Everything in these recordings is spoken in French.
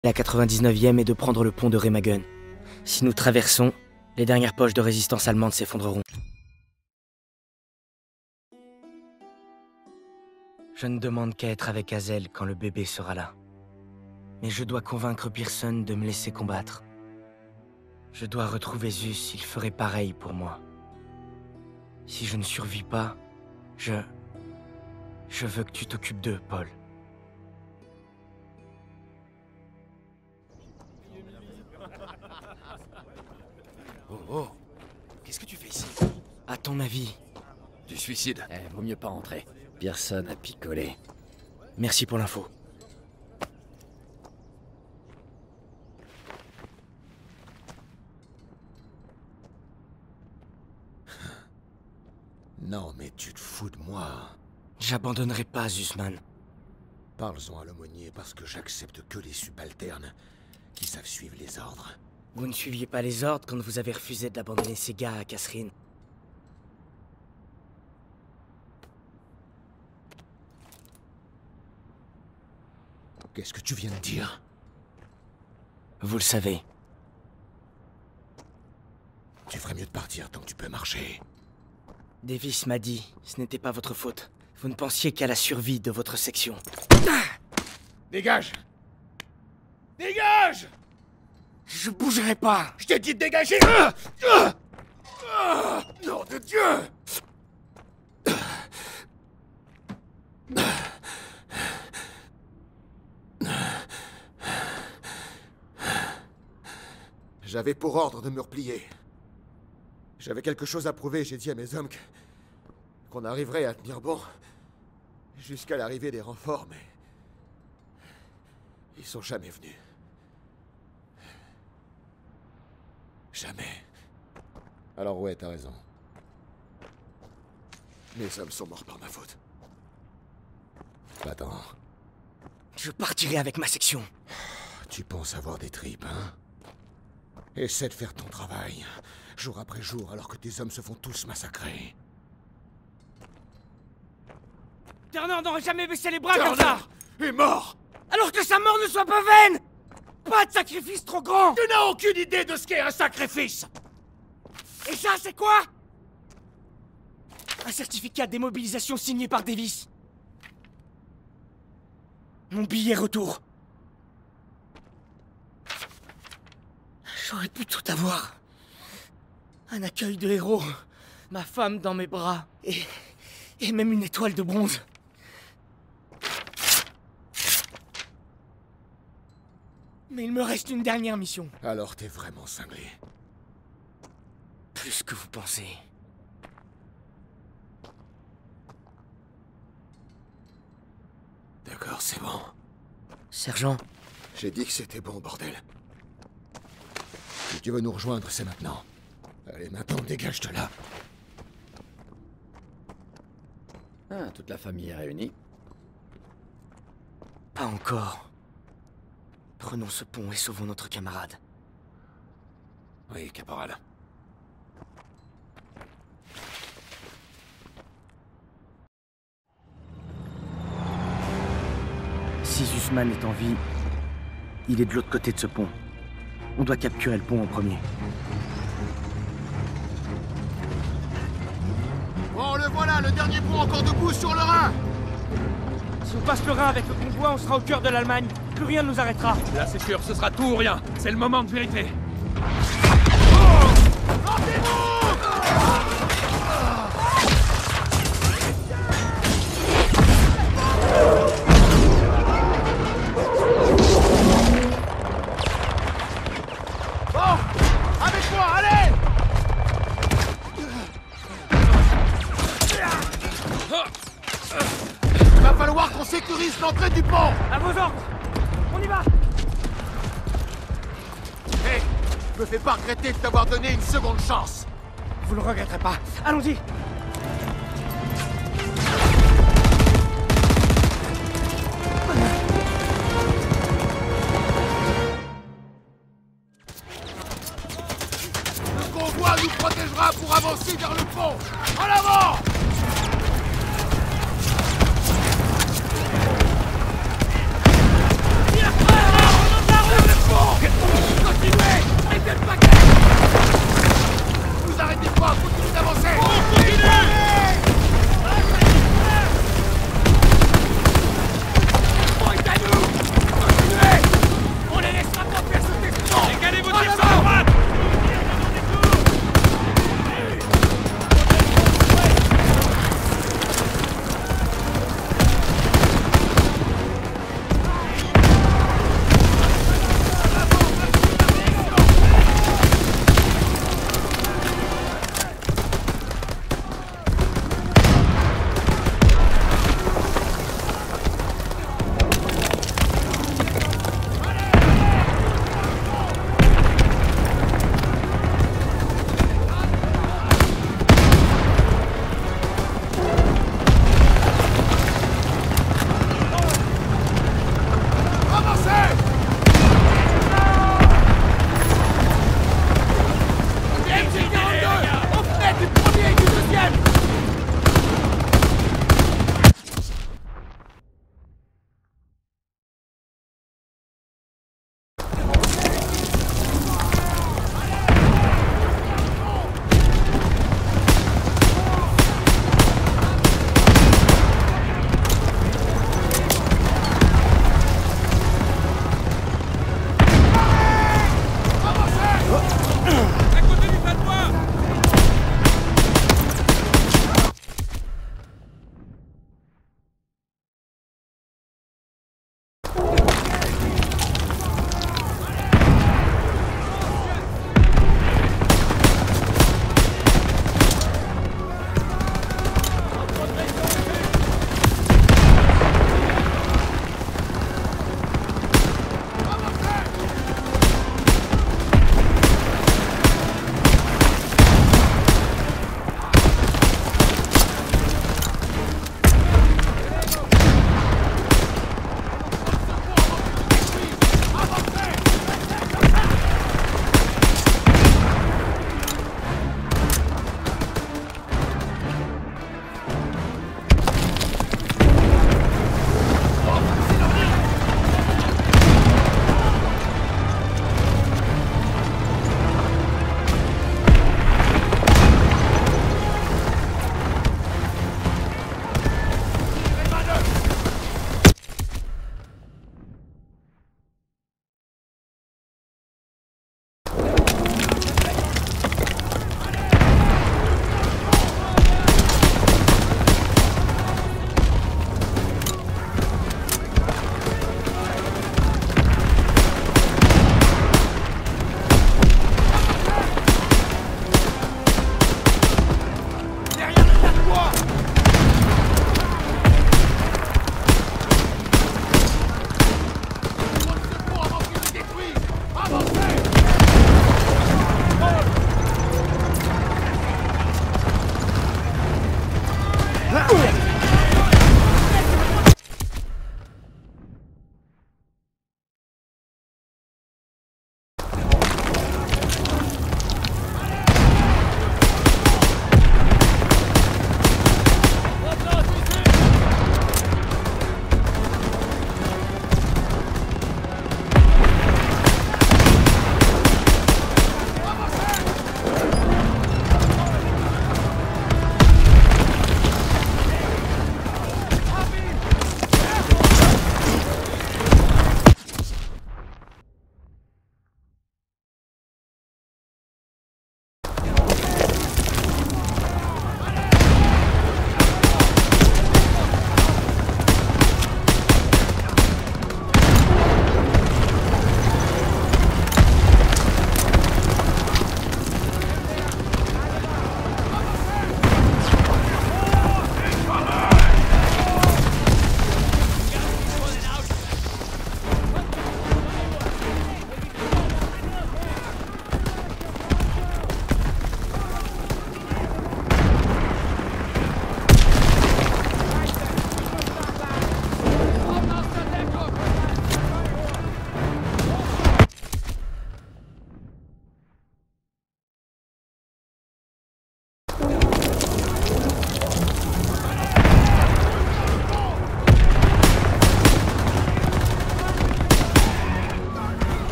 La 99e est de prendre le pont de Remagen. Si nous traversons, les dernières poches de résistance allemande s'effondreront. Je ne demande qu'à être avec Hazel quand le bébé sera là. Mais je dois convaincre Pearson de me laisser combattre. Je dois retrouver Zeus, il ferait pareil pour moi. Si je ne survis pas, je veux que tu t'occupes d'eux, Paul. Oh oh, qu'est-ce que tu fais ici? À ton avis? Du suicide. Vaut mieux pas entrer. Personne a picolé. Merci pour l'info. Non, mais tu te fous de moi. J'abandonnerai pas, Zussman. Parle-en à l'aumônier parce que j'accepte que les subalternes qui savent suivre les ordres. Vous ne suiviez pas les ordres quand vous avez refusé d'abandonner ces gars à Catherine. Qu'est-ce que tu viens de dire? Vous le savez. Tu ferais mieux de partir tant que tu peux marcher. Davis m'a dit, ce n'était pas votre faute. Vous ne pensiez qu'à la survie de votre section. Dégage! Dégage! Je bougerai pas! Je t'ai dit de dégager! Nom de Dieu! J'avais pour ordre de me replier. J'avais quelque chose à prouver, j'ai dit à mes hommes qu'on arriverait à tenir bon jusqu'à l'arrivée des renforts, mais ils sont jamais venus. Jamais. Alors ouais, t'as raison. Mes hommes sont morts par ma faute. Attends. Je partirai avec ma section. Tu penses avoir des tripes, hein? Essaie de faire ton travail, jour après jour, alors que tes hommes se font tous massacrer. Turner n'aurait jamais baissé les bras comme ça! Turner est mort! Alors que sa mort ne soit pas vaine! Pas de sacrifice trop grand! Tu n'as aucune idée de ce qu'est un sacrifice! Et ça, c'est quoi? Un certificat de démobilisation signé par Davis. Mon billet retour. J'aurais pu tout avoir. Un accueil de héros, ma femme dans mes bras, et même une étoile de bronze. Mais il me reste une dernière mission. Alors t'es vraiment cinglé. Plus que vous pensez. D'accord, c'est bon. Sergent, J'ai dit que c'était bon, bordel. Si tu veux nous rejoindre, c'est maintenant. Allez, maintenant, dégage de là. Ah, toute la famille est réunie. pas encore. Prenons ce pont et sauvons notre camarade. Oui, caporal. Si Zussman est en vie, il est de l'autre côté de ce pont. On doit capturer le pont en premier. Bon, le voilà, le dernier pont encore debout sur le Rhin. Si on passe le Rhin avec le convoi, on sera au cœur de l'Allemagne. Plus rien ne nous arrêtera. Là, c'est sûr, ce sera tout ou rien. C'est le moment de vérité. Bon, avec moi, allez! Il va falloir qu'on sécurise l'entrée du pont. À vos ordres. On y va. Hé, me fais pas regretter de t'avoir donné une seconde chance. Vous le regretterez pas. Allons-y. Le convoi nous protégera pour avancer vers le pont. En avant!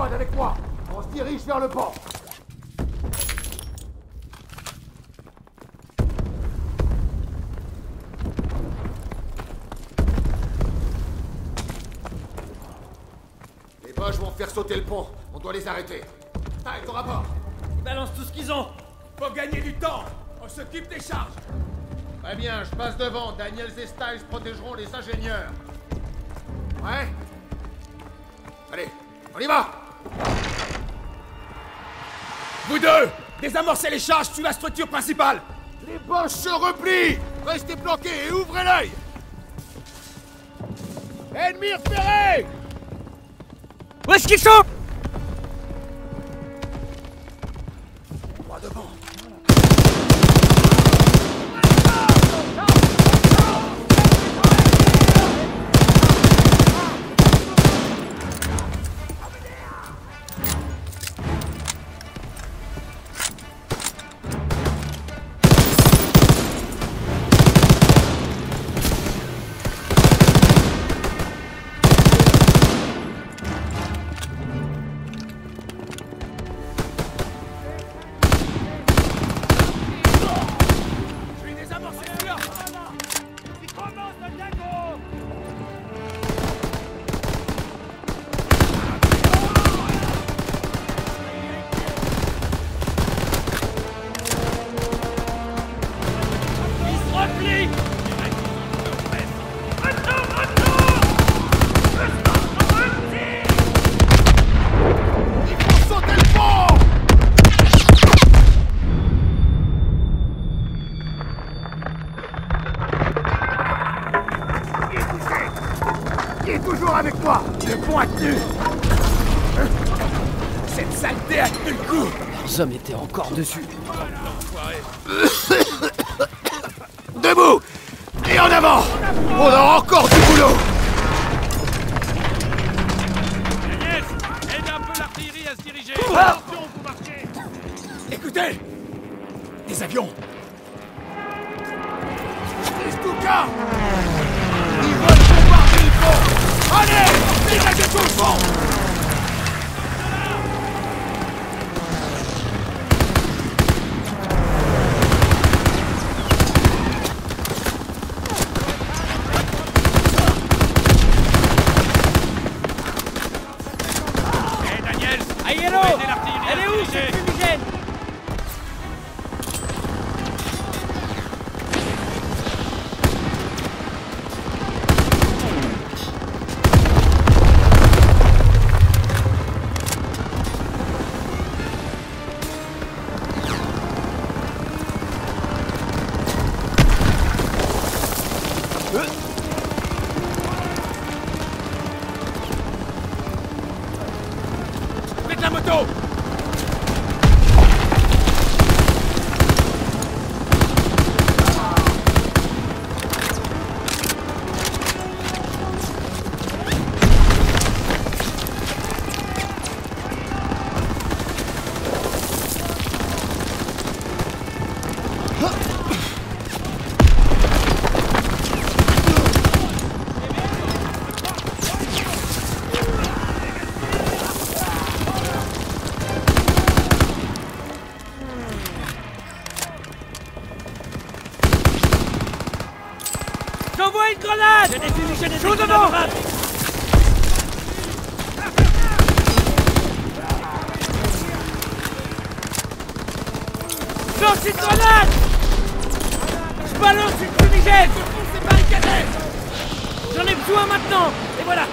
Conrad, avec moi. On se dirige vers le pont. Les Boches vont faire sauter le pont. On doit les arrêter. T'as ton rapport. Ils balancent tout ce qu'ils ont. Faut gagner du temps. On s'occupe des charges. Très bien, je passe devant. Daniels et Styles protégeront les ingénieurs. Ouais? Allez, on y va! Vous deux, désamorcez les charges sous la structure principale. Les Boches se replient! Restez planqués et ouvrez l'œil! Ennemis repérés! Où est-ce qu'ils sont? Droit devant. Toujours avec moi! Le pont a tenu! Cette saleté a tenu le coup. Leurs hommes étaient encore dessus. Debout! Et en avant! On a encore du boulot! Agnès, aide un peu l'artillerie à se diriger. Attention, vous marchez. Écoutez! Des avions! Les Stuka! Ils veulent bombarder le pont! Allez! Dégagez tout le pont! Hé, Daniel! Aiello! Aidez l'artillerie Elle à est se où, diriger. cette fumigène? Faites la moto! J'envoie une grenade! J'ai des fumigènes et des devant! Lance une grenade! Je balance une fumigène! C'est barricadé! J'en ai besoin maintenant! Et voilà!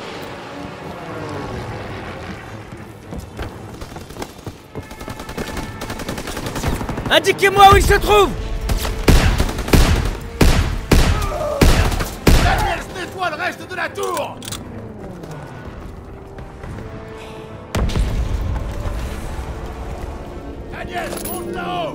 Indiquez-moi où il se trouve! Daniels nettoie le reste de la tour! Daniels, monte là-haut!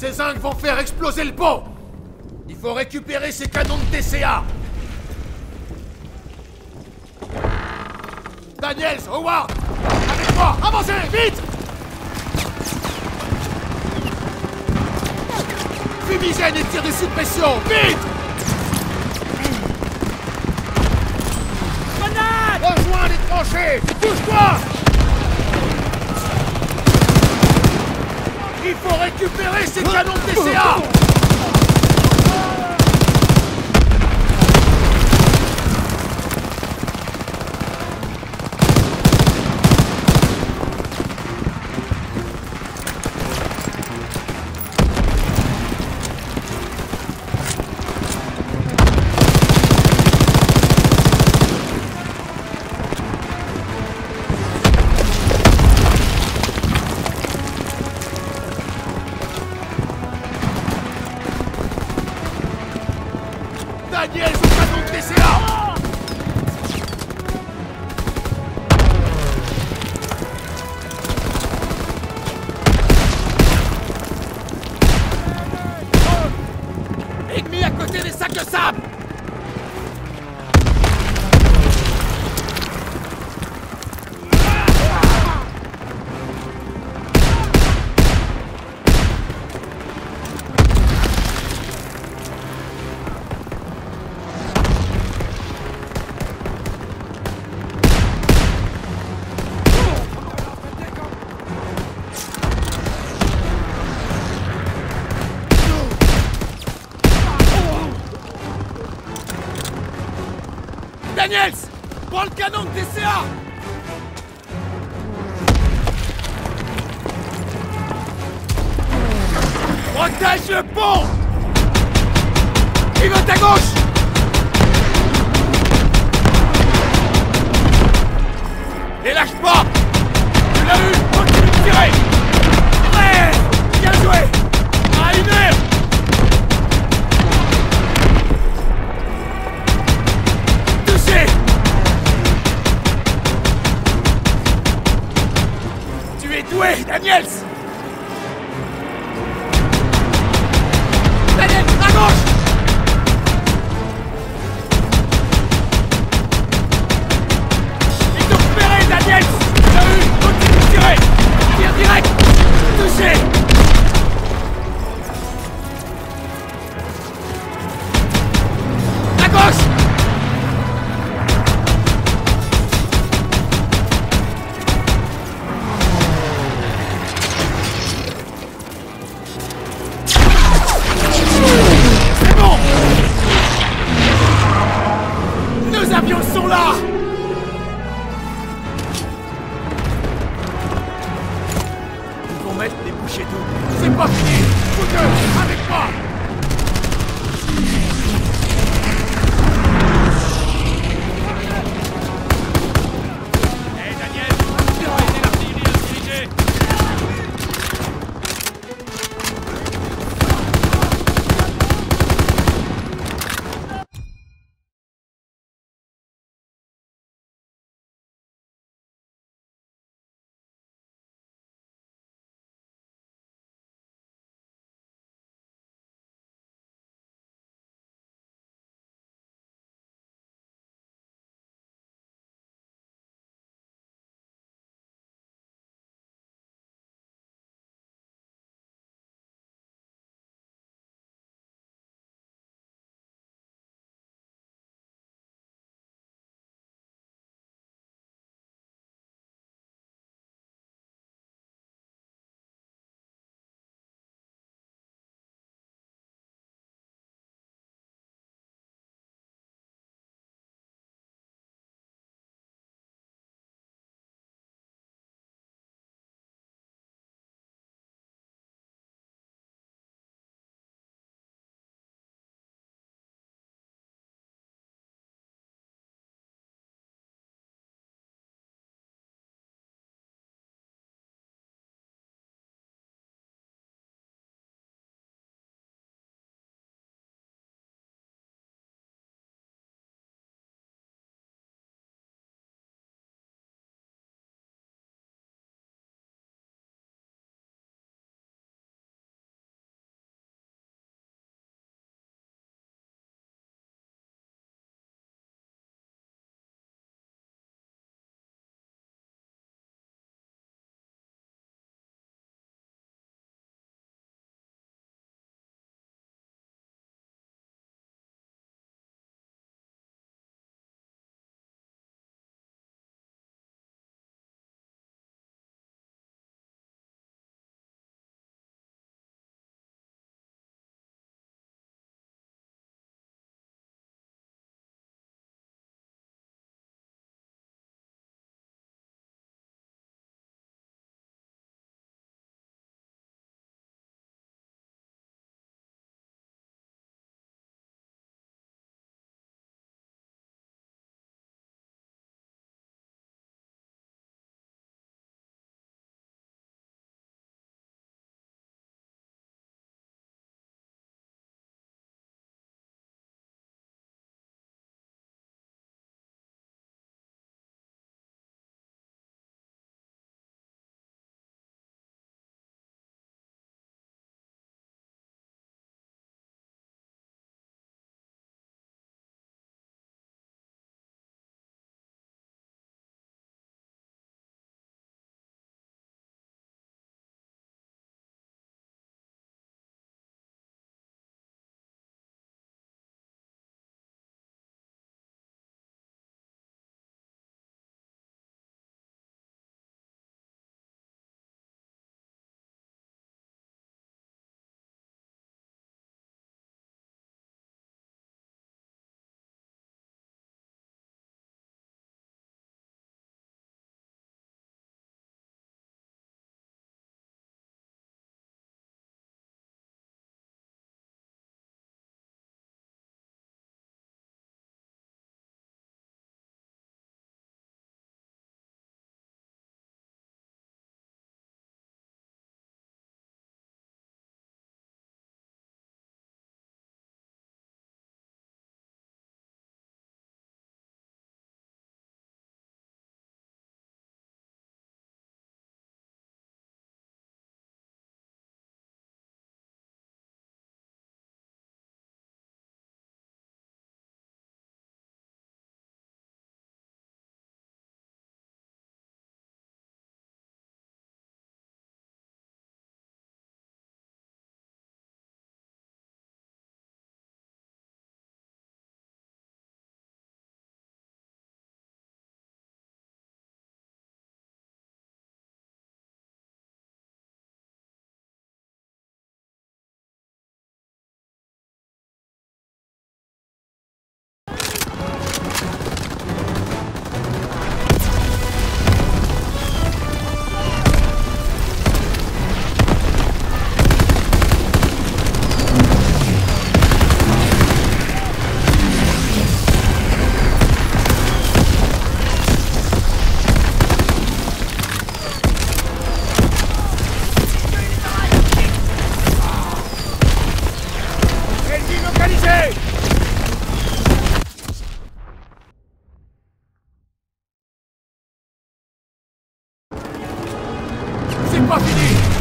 Ces zincs vont faire exploser le pont! Il faut récupérer ces canons de TCA! Daniels, Howard! Avec moi! Avancez! Vite! Fumigène et tir de suppression! Vite! Grenade! Rejoins les tranchées! Bouge-toi! Il faut récupérer ces canons de TCA! Daniels au canon de TCA! Ennemi à côté des sacs de sable! Daniels! Prends le canon de TCA! Protège le pont! Pivote à gauche! Et lâche pas! Tu l'as eu! Continue de tirer! Ouais! Bien joué! À une heure! Tu es doué, Daniels! Daniels, à gauche! Ils t'ont repéré, Daniels! Tu l'as eu! Continue de tirer! Tire direct! Touché! À gauche! Nos avions sont là! Ils vont mettre des bouchées d'eau. C'est pas fini! Vous deux, avec moi!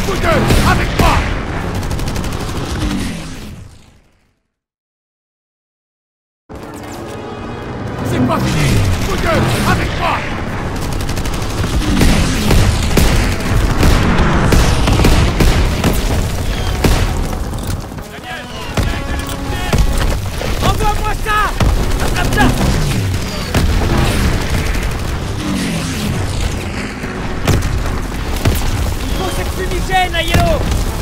Vous deux, avec moi! C'est pas fini! Vous deux, avec moi! Envoie-moi ça! Attrape ça! Il faut cette fumigène à Yellow!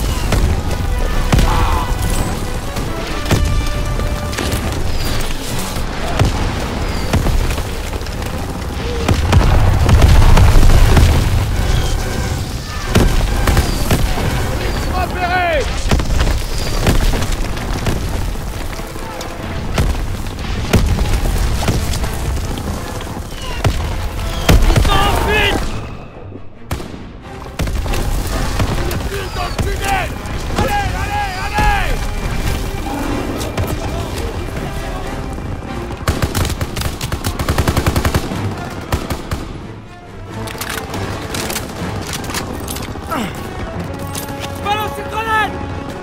Repérez! Dans le tunnel! Allez, allez, allez! Balance cette grenade!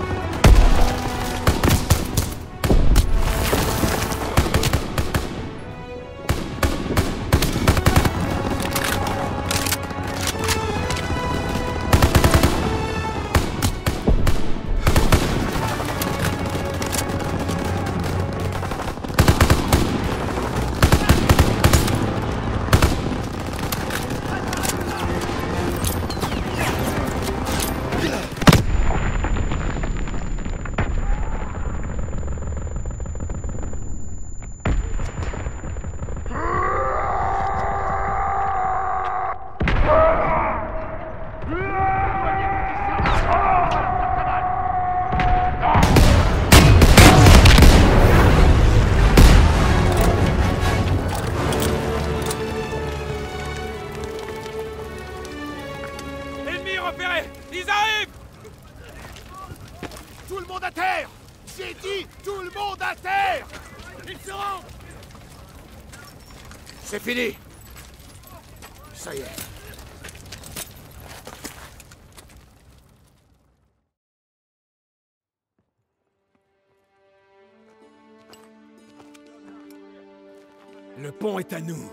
Ennemis repérés! Ils arrivent! Tout le monde à terre! J'ai dit tout le monde à terre! Ils se rendent! C'est fini. Ça y est. Le pont est à nous.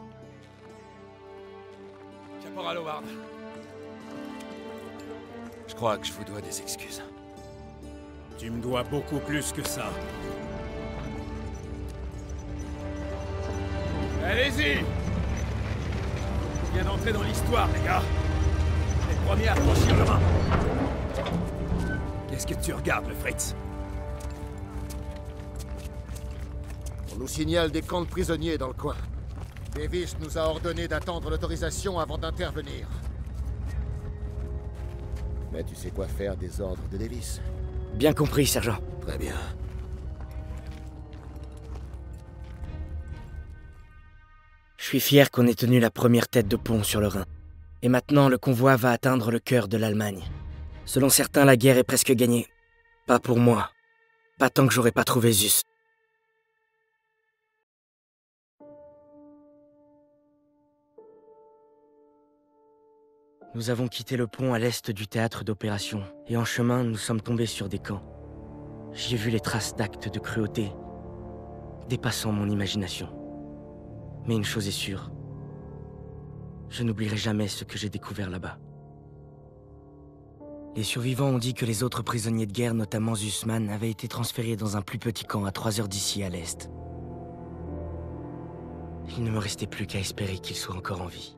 Caporal Howard. Je crois que je vous dois des excuses. Tu me dois beaucoup plus que ça. Allez-y! On vient d'entrer dans l'histoire, les gars. Les premiers à franchir le Rhin. Qu'est-ce que tu regardes, le Fritz? On nous signale des camps de prisonniers dans le coin. Davis nous a ordonné d'attendre l'autorisation avant d'intervenir. Mais tu sais quoi faire des ordres de Davis? Bien compris, sergent. Très bien. Je suis fier qu'on ait tenu la première tête de pont sur le Rhin. Et maintenant, le convoi va atteindre le cœur de l'Allemagne. Selon certains, la guerre est presque gagnée. Pas pour moi. Pas tant que j'aurai pas trouvé Zeus. Nous avons quitté le pont à l'est du théâtre d'opération, et en chemin, nous sommes tombés sur des camps. J'y ai vu les traces d'actes de cruauté, dépassant mon imagination. Mais une chose est sûre, je n'oublierai jamais ce que j'ai découvert là-bas. Les survivants ont dit que les autres prisonniers de guerre, notamment Zussman, avaient été transférés dans un plus petit camp à 3 heures d'ici à l'est. Il ne me restait plus qu'à espérer qu'ils soient encore en vie.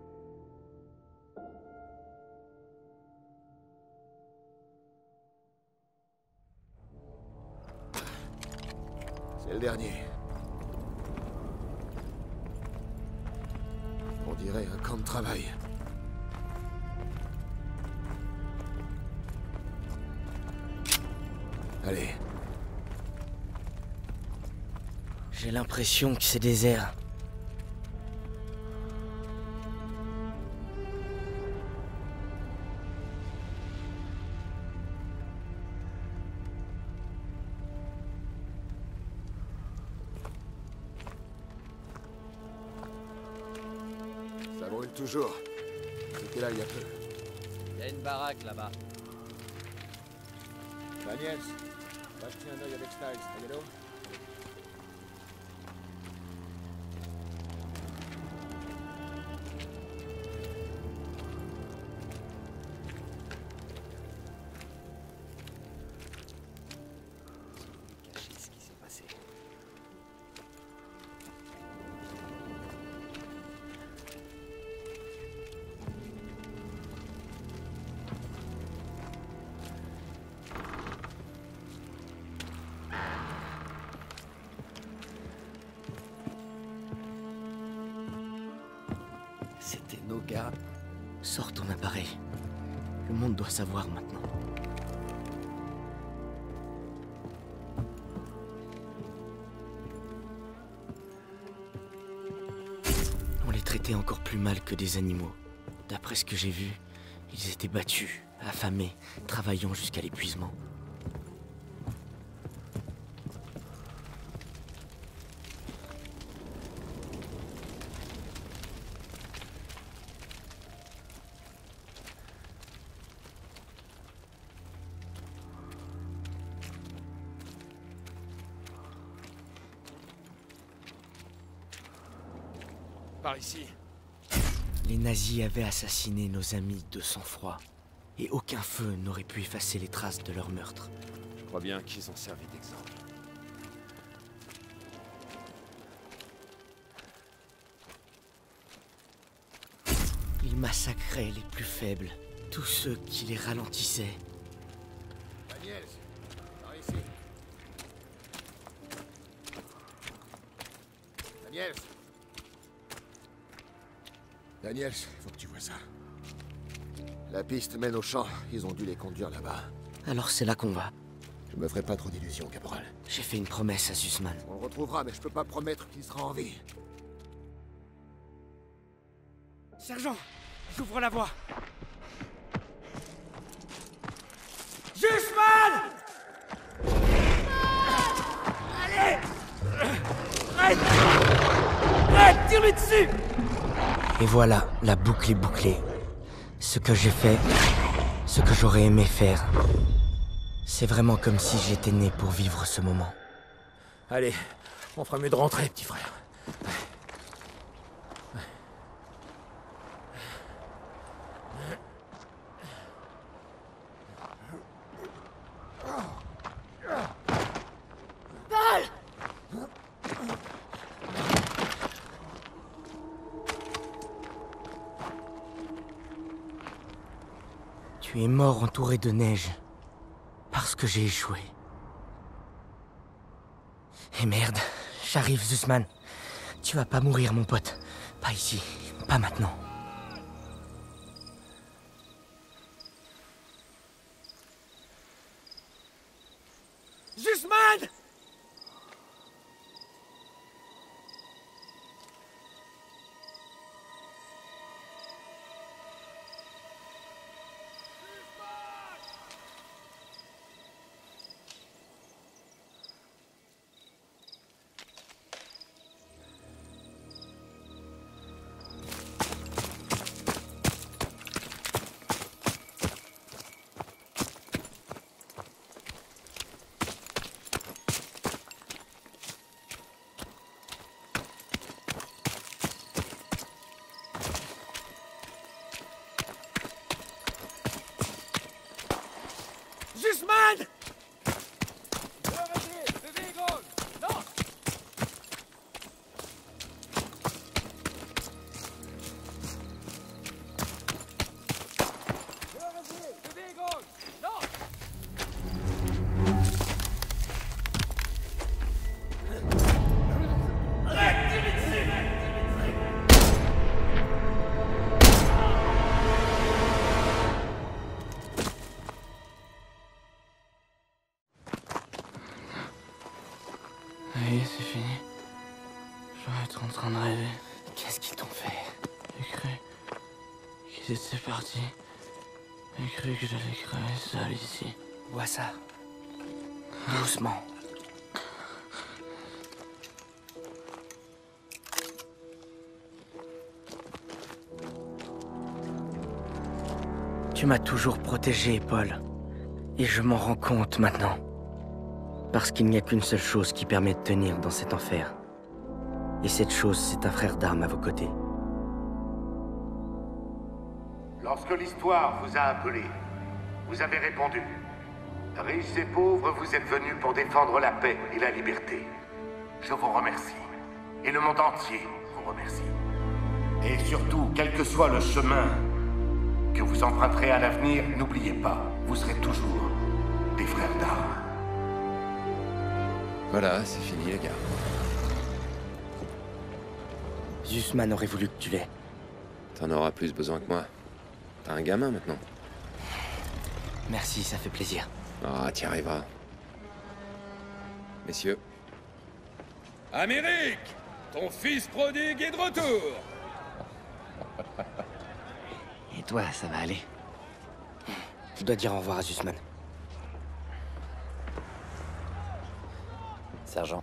C'est le dernier. On dirait un camp de travail. Allez. J'ai l'impression que c'est désert. Ça brûle toujours. C'était là il y a peu. Il y a une baraque là-bas. Daniels, va jeter un œil avec Styles, Hello? Cacher ce qui s'est passé. C'était nos gars. Sors ton appareil. Le monde doit savoir maintenant. On les traitait encore plus mal que des animaux. D'après ce que j'ai vu, ils étaient battus, affamés, travaillant jusqu'à l'épuisement. Par ici. Les nazis avaient assassiné nos amis de sang-froid. Et aucun feu n'aurait pu effacer les traces de leur meurtre. Je crois bien qu'ils ont servi d'exemple. Ils massacraient les plus faibles, tous ceux qui les ralentissaient. Daniels, par ici. Daniels. Daniels, faut que tu vois ça. La piste mène au champ. Ils ont dû les conduire là-bas. Alors c'est là qu'on va. Je me ferai pas trop d'illusions, caporal. J'ai fait une promesse à Zussman. On le retrouvera, mais je peux pas promettre qu'il sera en vie. Sergent, j'ouvre la voie. Zussman! Allez! Arrête! Arrête! Tire-lui dessus! Et voilà, la boucle est bouclée. Ce que j'ai fait, ce que j'aurais aimé faire. C'est vraiment comme si j'étais né pour vivre ce moment. Allez, on fera mieux de rentrer, petit frère. Tu es mort entouré de neige. Parce que j'ai échoué. Et merde, j'arrive, Zussman. Tu vas pas mourir, mon pote. Pas ici, pas maintenant. Zussman! Zussman! Non! Non! Oui, c'est fini. Je dois être en train de rêver. Qu'est-ce qu'ils t'ont fait? J'ai cru qu'ils étaient partis. J'ai cru que j'allais crever seul ici. Vois ça. Doucement. Tu m'as toujours protégé, Paul. Et je m'en rends compte maintenant. Parce qu'il n'y a qu'une seule chose qui permet de tenir dans cet enfer. Et cette chose, c'est un frère d'armes à vos côtés. Lorsque l'histoire vous a appelé, vous avez répondu. Riches et pauvres, vous êtes venus pour défendre la paix et la liberté. Je vous remercie. Et le monde entier vous remercie. Et surtout, quel que soit le chemin que vous emprunterez à l'avenir, n'oubliez pas, vous serez toujours des frères d'armes. Voilà, c'est fini les gars. Zussman aurait voulu que tu l'aies. T'en auras plus besoin que moi. T'as un gamin maintenant. Merci, ça fait plaisir. Ah, t'y arriveras. Messieurs. Amérique, ton fils prodigue est de retour. Et toi, ça va aller? Je dois dire au revoir à Zussman. Sergent.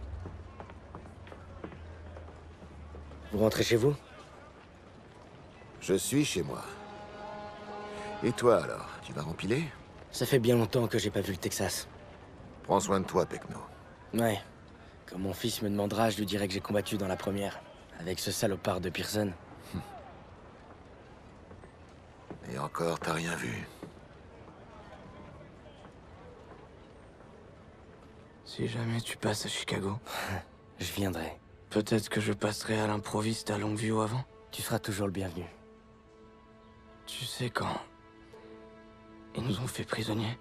Vous rentrez chez vous? Je suis chez moi. Et toi, alors? Tu vas rempiler? Ça fait bien longtemps que j'ai pas vu le Texas. Prends soin de toi, Pecno. Ouais. Quand mon fils me demandera, je lui dirai que j'ai combattu dans la première. Avec ce salopard de Pearson. Et encore, t'as rien vu. Si jamais tu passes à Chicago, Je viendrai. peut-être que je passerai à l'improviste à Longview avant. Tu seras toujours le bienvenu. Tu sais quand ils nous ont fait prisonniers,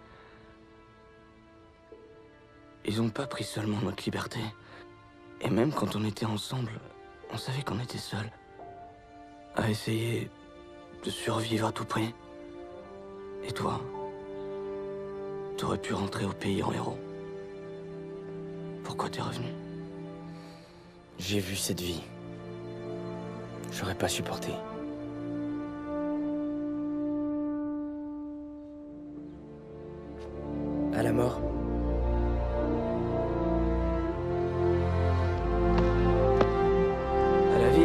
ils ont pas pris seulement notre liberté. Et même quand on était ensemble, on savait qu'on était seuls. À essayer de survivre à tout prix. Et toi, t'aurais pu rentrer au pays en héros. Pourquoi t'es revenu? J'ai vu cette vie. J'aurais pas supporté. À la mort. À la vie?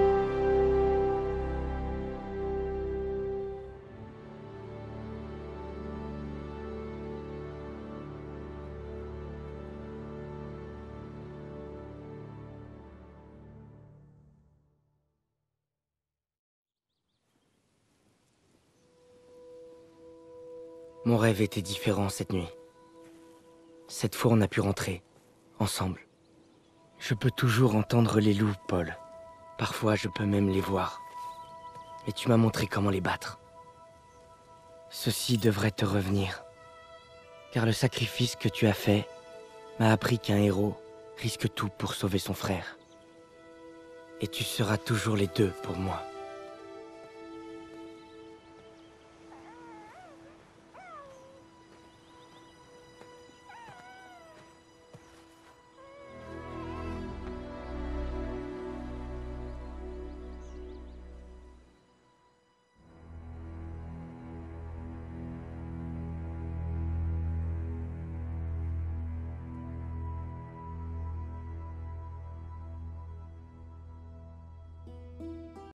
Mon rêve était différent cette nuit. Cette fois, on a pu rentrer, ensemble. Je peux toujours entendre les loups, Paul. Parfois, je peux même les voir. Et tu m'as montré comment les battre. Ceci devrait te revenir. Car le sacrifice que tu as fait m'a appris qu'un héros risque tout pour sauver son frère. Et tu seras toujours les deux pour moi.